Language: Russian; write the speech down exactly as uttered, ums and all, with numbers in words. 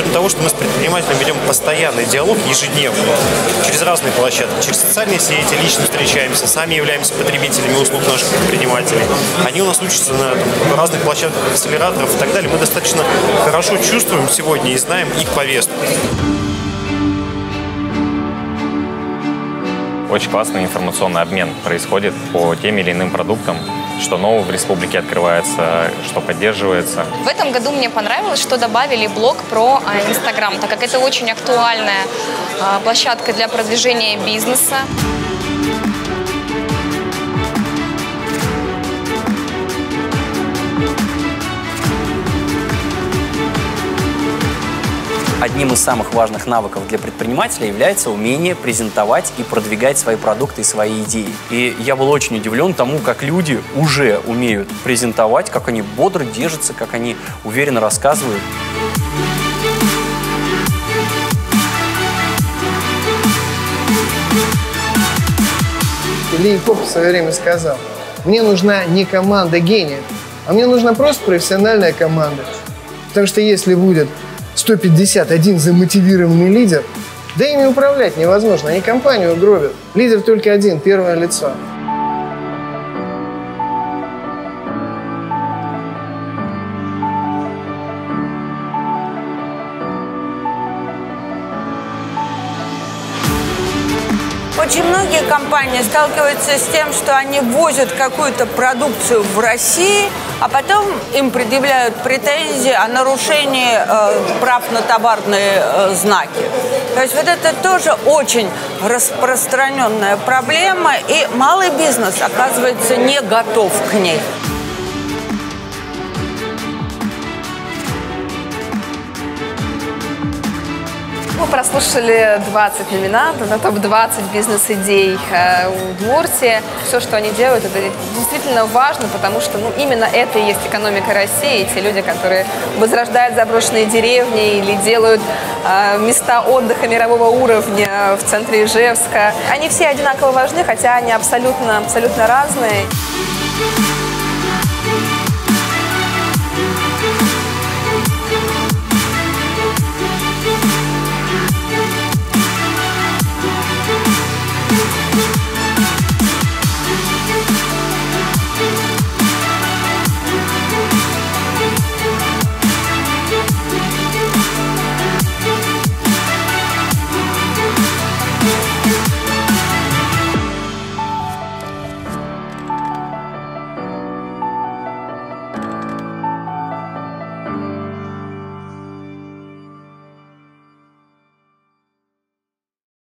счет того, что мы с предпринимателем ведем постоянный диалог ежедневно, через разные площадки, через социальные сети, лично встречаемся, сами являемся потребителями услуг наших предпринимателей. Они у нас учатся на там, разных площадках акселераторов и так далее. Мы достаточно хорошо чувствуем сегодня и знаем их повестку. Очень классный информационный обмен происходит по тем или иным продуктам, что нового в республике открывается, что поддерживается. В этом году мне понравилось, что добавили блог про Инстаграм, так как это очень актуальная площадка для продвижения бизнеса. Одним из самых важных навыков для предпринимателя является умение презентовать и продвигать свои продукты и свои идеи. И я был очень удивлен тому, как люди уже умеют презентовать, как они бодро держатся, как они уверенно рассказывают. Ли Хоп в свое время сказал: мне нужна не команда гениев, а мне нужна просто профессиональная команда. Потому что если будет сто пятьдесят один замотивированный лидер, да ими управлять невозможно, они компанию гробят. Лидер только один, первое лицо. Очень многие компании сталкиваются с тем, что они возят какую-то продукцию в России, а потом им предъявляют претензии о нарушении э, прав на товарные э, знаки. То есть вот это тоже очень распространенная проблема, и малый бизнес, оказывается, не готов к ней. Мы прослушали двадцать номинантов на топ двадцать бизнес-идей Удмуртии. Все, что они делают, это действительно важно, потому что ну, именно это и есть экономика России. И те люди, которые возрождают заброшенные деревни или делают э, места отдыха мирового уровня в центре Ижевска, они все одинаково важны, хотя они абсолютно, абсолютно разные.